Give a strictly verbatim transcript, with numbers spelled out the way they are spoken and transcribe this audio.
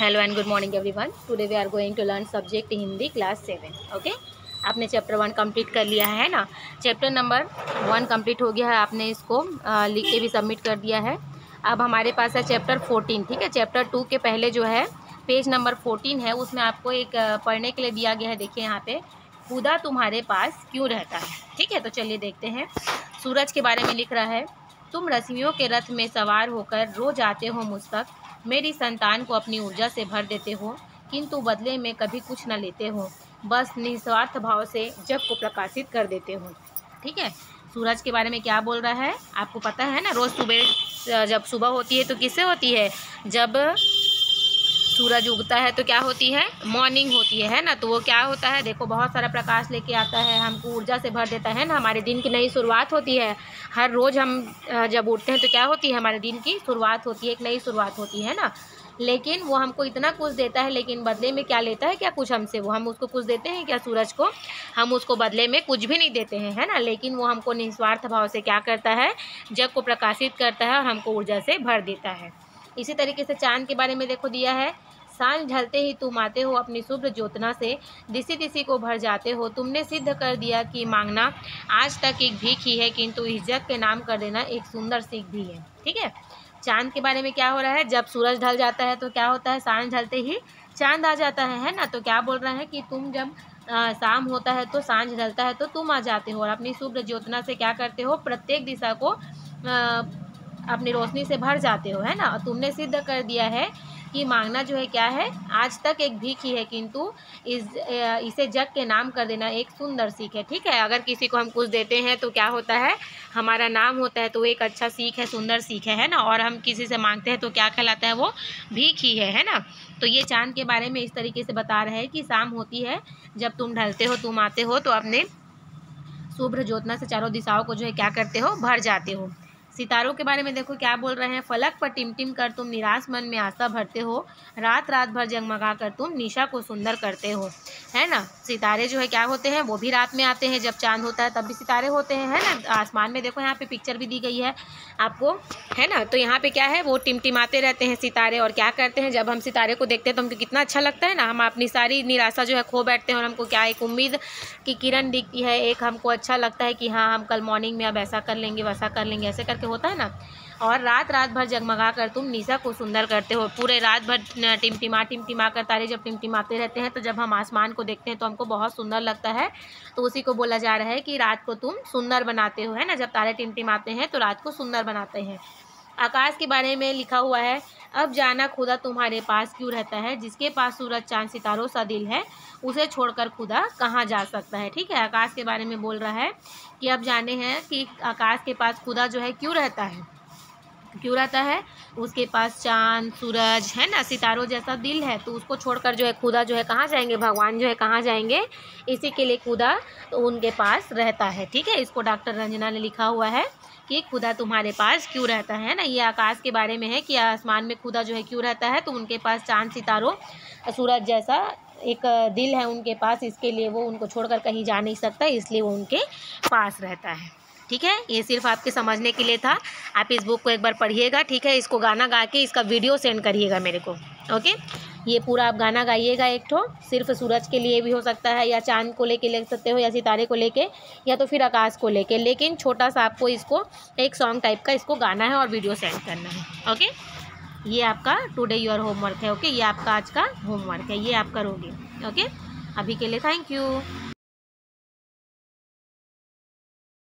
Hello and good morning everyone. Today we are going to learn subject Hindi class seven. Okay, आपने chapter one complete कर लिया है ना। Chapter number one complete हो गया है, आपने इसको आ, लिख के भी सबमिट कर दिया है। अब हमारे पास है चैप्टर फोर्टीन। ठीक है, चैप्टर टू के पहले जो है पेज नंबर फोर्टीन है, उसमें आपको एक आ, पढ़ने के लिए दिया गया है। देखिए यहाँ पे, खुदा तुम्हारे पास क्यों रहता है। ठीक है, तो चलिए देखते हैं। सूरज के बारे में लिख रहा है, तुम रश्मियों के रथ में सवार होकर रोज आते हो मुझ तक, मेरी संतान को अपनी ऊर्जा से भर देते हो, किंतु बदले में कभी कुछ न लेते हो, बस निस्वार्थ भाव से जग को प्रकाशित कर देते हो। ठीक है, सूरज के बारे में क्या बोल रहा है आपको पता है ना। रोज़ सुबह जब सुबह होती है तो किससे होती है, जब सूरज उगता है तो क्या होती है, मॉर्निंग होती है, है ना। तो वो क्या होता है, देखो बहुत सारा प्रकाश लेके आता है, हमको ऊर्जा से भर देता है ना। हमारे दिन की नई शुरुआत होती है। हर रोज़ हम जब उठते हैं तो क्या होती है, हमारे दिन की शुरुआत होती है, एक नई शुरुआत होती है ना। लेकिन वो हमको इतना कुछ देता है, लेकिन बदले में क्या लेता है, क्या कुछ हमसे, वो हम उसको कुछ देते हैं क्या, सूरज को हम उसको बदले में कुछ भी नहीं देते हैं, है ना। लेकिन वो हमको निस्वार्थ भाव से क्या करता है, जग को प्रकाशित करता है और हमको ऊर्जा से भर देता है। इसी तरीके से चांद के बारे में देखो दिया है, सांझ ढलते ही तुम आते हो अपनी शुभ्र ज्योतना से, दिसी दिसी को भर जाते हो, तुमने सिद्ध कर दिया कि मांगना आज तक एक भीख ही है, किंतु इस जग के नाम कर देना एक सुंदर सीख भी है। ठीक है, चांद के बारे में क्या हो रहा है, जब सूरज ढल जाता है तो क्या होता है, सांझ ढलते ही चांद आ जाता है, है ना। तो क्या बोल रहा है कि तुम जब आ, शाम होता है तो सांझ ढलता है तो तुम आ जाते हो और अपनी शुभ्र ज्योतना से क्या करते हो, प्रत्येक दिशा को आ, अपनी रोशनी से भर जाते हो, है ना। और तुमने सिद्ध कर दिया है कि मांगना जो है क्या है, आज तक एक भीख ही है, किंतु इस इसे जग के नाम कर देना एक सुंदर सीख है। ठीक है, अगर किसी को हम कुछ देते हैं तो क्या होता है, हमारा नाम होता है, तो एक अच्छा सीख है, सुंदर सीख है, है ना। और हम किसी से मांगते हैं तो क्या कहलाता है, वो भीख ही है, है ना। तो ये चांद के बारे में इस तरीके से बता रहे हैं कि शाम होती है, जब तुम ढलते हो, तुम आते हो, तो अपने शुभ्र ज्योतना से चारों दिशाओं को जो है क्या करते हो, भर जाते हो। सितारों के बारे में देखो क्या बोल रहे हैं, फलक पर टिमटिम कर तुम निराश मन में आशा भरते हो, रात रात भर जगमगा कर तुम निशा को सुंदर करते हो, है ना। सितारे जो है क्या होते हैं, वो भी रात में आते हैं, जब चांद होता है तब भी सितारे होते हैं, है ना। आसमान में देखो, यहाँ पे पिक्चर भी दी गई है आपको, है ना। तो यहाँ पे क्या है, वो टिमटिमाते रहते हैं सितारे, और क्या करते हैं, जब हम सितारे को देखते हैं तो हमको कितना अच्छा लगता है ना। हम अपनी सारी निराशा जो है खो बैठते हैं और हमको क्या, एक उम्मीद की किरण दिखती है, एक हमको अच्छा लगता है कि हाँ हम कल मॉर्निंग में अब ऐसा कर लेंगे, वैसा कर लेंगे, ऐसे करके होता है ना। और रात रात भर जगमगा कर तुम निशा को सुंदर करते हो, पूरे रात भर टिमटिमा टिमटिमा कर, तारे जब टिमटिमाते रहते हैं तो जब हम आसमान को देखते हैं तो हमको बहुत सुंदर लगता है। तो उसी को बोला जा रहा है कि रात को तुम सुंदर बनाते हो, है ना। जब तारे टिमटिमाते हैं तो रात को सुंदर बनाते हैं। आकाश के बारे में लिखा हुआ है, अब जाना खुदा तुम्हारे पास क्यों रहता है, जिसके पास सूरज चांद सितारों सा दिल है, उसे छोड़कर खुदा कहाँ जा सकता है। ठीक है, आकाश के बारे में बोल रहा है कि अब जाने हैं कि आकाश के पास खुदा जो है क्यों रहता है, क्यों रहता है, उसके पास चांद सूरज, है ना, सितारों जैसा दिल है, तो उसको छोड़कर जो है खुदा जो है कहाँ जाएंगे, भगवान जो है कहाँ जाएंगे, इसी के लिए खुदा तो उनके पास रहता है। ठीक है, इसको डॉक्टर रंजना ने लिखा हुआ है कि खुदा तुम्हारे पास क्यों रहता है ना। ये आकाश के बारे में है कि आसमान में खुदा जो है क्यों रहता है, तो उनके पास चांद सितारों सूरज जैसा एक दिल है उनके पास, इसके लिए वो उनको छोड़कर कहीं जा नहीं सकता, इसलिए वो उनके पास रहता है। ठीक है, ये सिर्फ आपके समझने के लिए था, आप इस बुक को एक बार पढ़िएगा। ठीक है, इसको गाना गा के इसका वीडियो सेंड करिएगा मेरे को। ओके, ये पूरा आप गाना गाइएगा एक ठो, सिर्फ सूरज के लिए भी हो सकता है, या चांद को लेके ले सकते हो, या सितारे को लेके, या तो फिर आकाश को लेके, लेकिन छोटा सा आपको इसको एक सॉन्ग टाइप का इसको गाना है और वीडियो सेंड करना है। ओके, ये आपका टुडे योर होमवर्क है। ओके, ये आपका आज का होमवर्क है, ये आप करोगे। ओके, अभी के लिए थैंक यू।